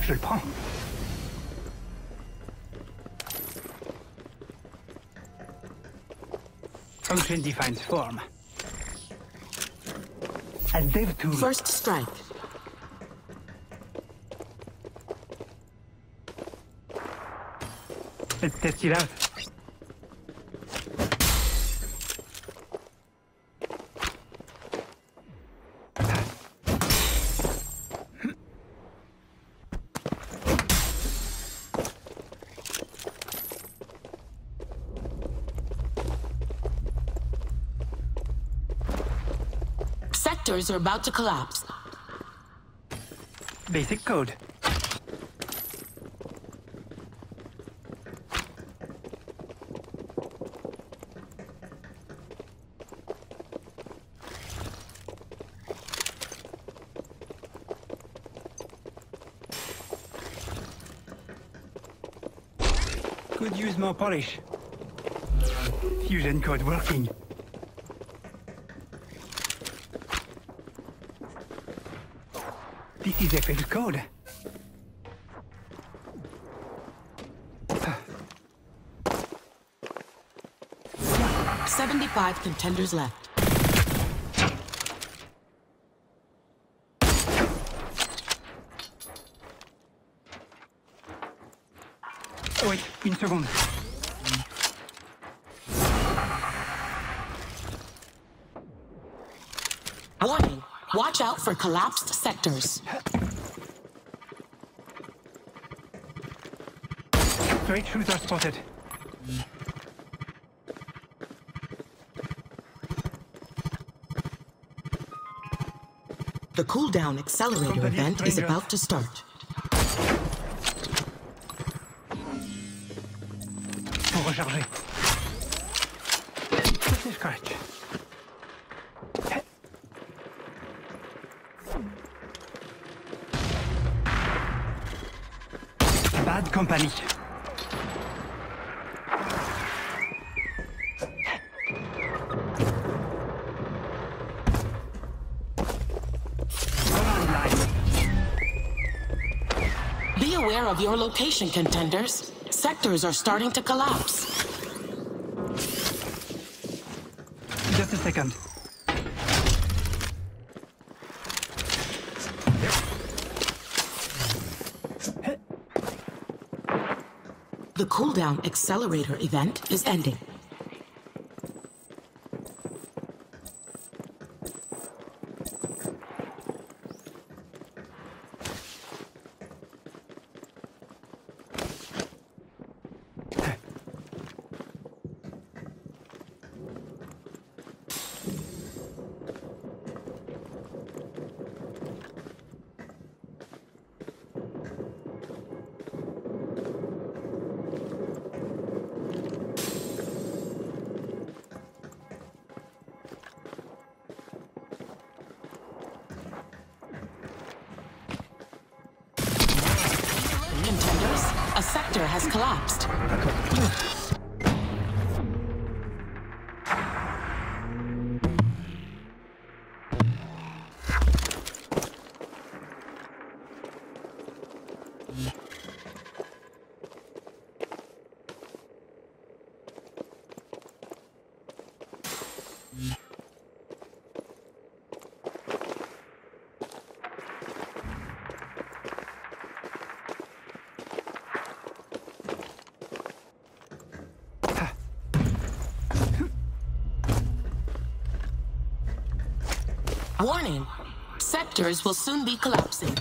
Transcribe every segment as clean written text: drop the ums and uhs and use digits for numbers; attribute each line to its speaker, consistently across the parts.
Speaker 1: Je le prends. Function defines form. A dev tool.
Speaker 2: First strike.
Speaker 1: Let's test it out.
Speaker 2: Sectors are about to collapse.
Speaker 1: Basic code. Could use more polish. Fusion code working. This is FX code.
Speaker 2: 75 contenders left.
Speaker 1: Wait, une seconde.
Speaker 2: Warning, watch out for collapsed sectors.
Speaker 1: Straight shooter spotted.
Speaker 2: The cooldown accelerator event is about to start.
Speaker 1: Pour recharger. Petit scratch. Bad company.
Speaker 2: Be aware of your location, contenders. Sectors are starting to collapse.
Speaker 1: Just a second.
Speaker 2: The cooldown accelerator event is ending. Contenders, a sector has collapsed. Warning, sectors will soon be collapsing.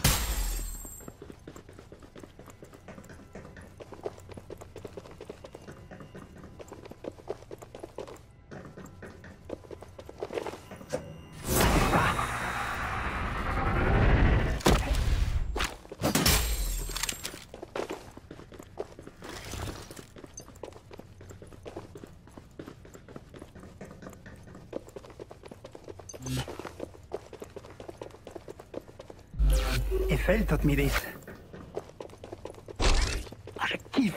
Speaker 1: Eiffel taught me this. Je kiffe.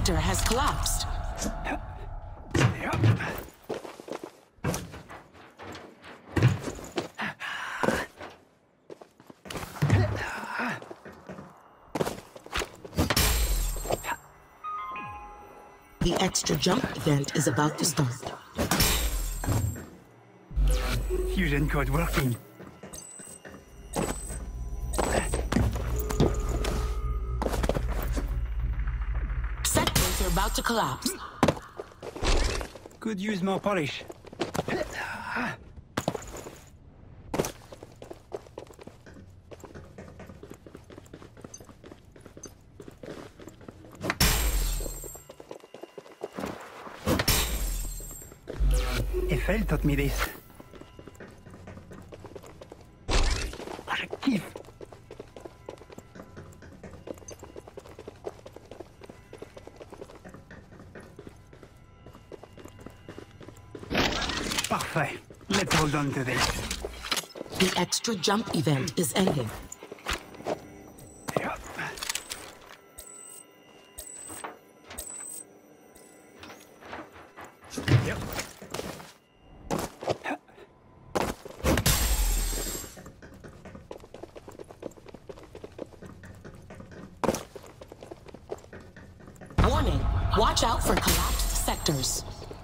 Speaker 2: sector has collapsed. The extra jump event is about to start.
Speaker 1: Fusion code working.
Speaker 2: Sectors are about to collapse.
Speaker 1: Could use more polish. Eiffel taught me this. Je kiffe. Parfait. Let's hold on to this.
Speaker 2: The extra jump event is ending.
Speaker 1: Yep. Yep.
Speaker 2: Warning, watch out for collapsed sectors.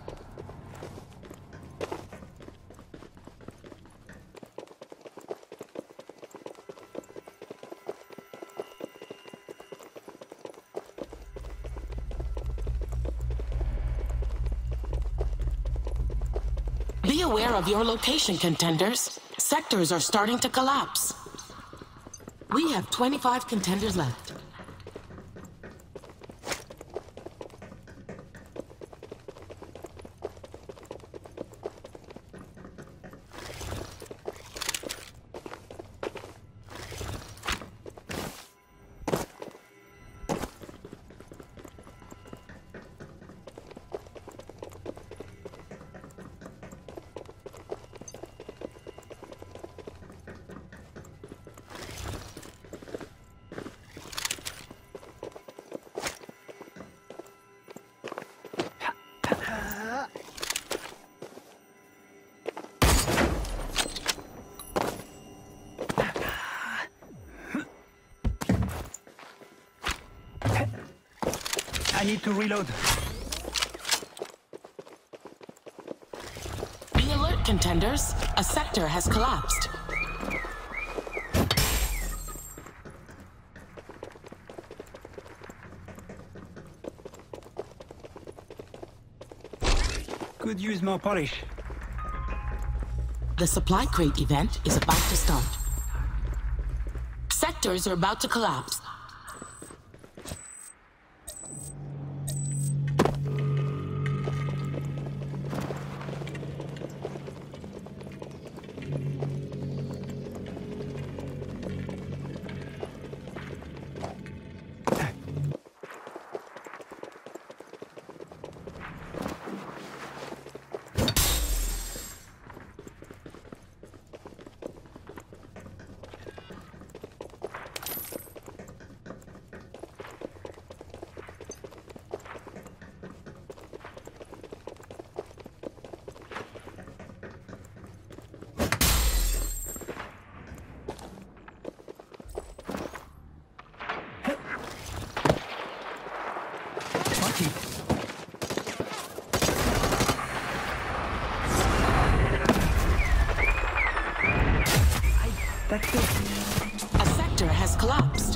Speaker 2: Be aware of your location, contenders. Sectors are starting to collapse. We have 25 contenders left. I need to reload. Be alert, contenders. A sector has collapsed.
Speaker 1: Could use more polish.
Speaker 2: The supply crate event is about to start. Sectors are about to collapse.
Speaker 1: That's it.
Speaker 2: A sector has collapsed.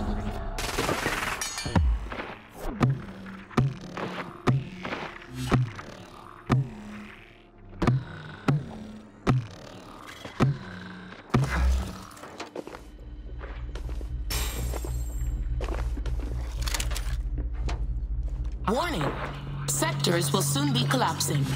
Speaker 2: Warning, sectors will soon be collapsing.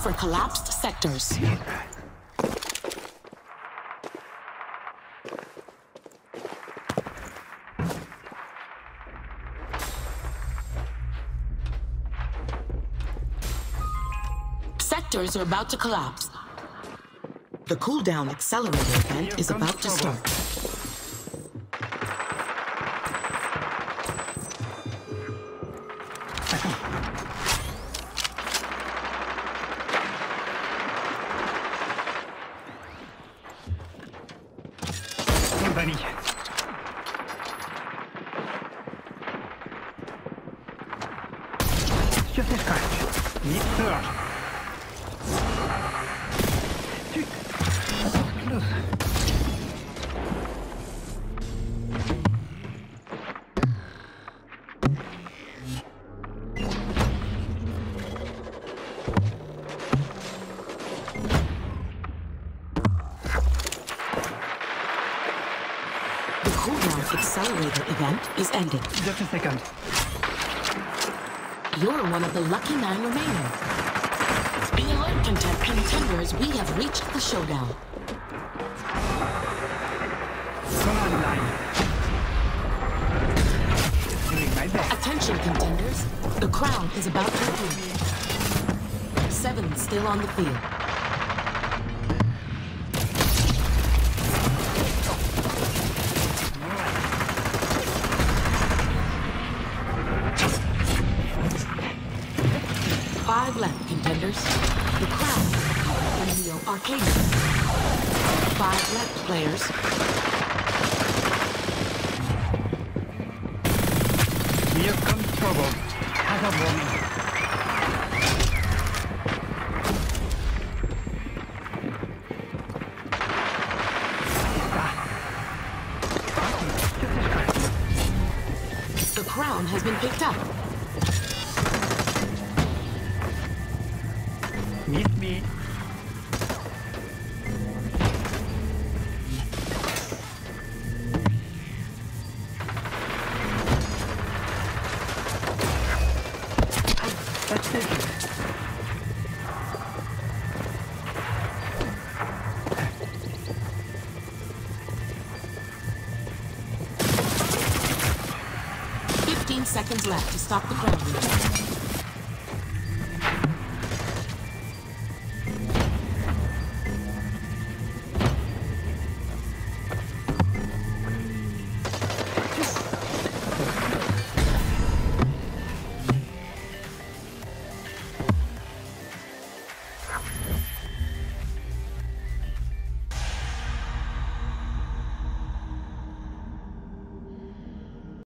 Speaker 2: for collapsed sectors. Sectors are about to collapse. The cooldown accelerator event is about to start.
Speaker 1: Compagnie. Sur tes scratch. Need surge. Close.
Speaker 2: The cooldown accelerator event is ending.
Speaker 1: Just a second.
Speaker 2: You're one of the lucky 9 remaining. Be alert, contenders. We have reached the showdown.
Speaker 1: Command line. Doing my best.
Speaker 2: Attention, contenders. The crown is about to reveal. 7 still on the field. Five left, contenders. The crown in Neo Arcade. 5 left, players.
Speaker 1: Here comes trouble. Hazard warning.
Speaker 2: The crown has been picked up.
Speaker 1: Meet me. That's it.
Speaker 2: Seconds left to stop the crown.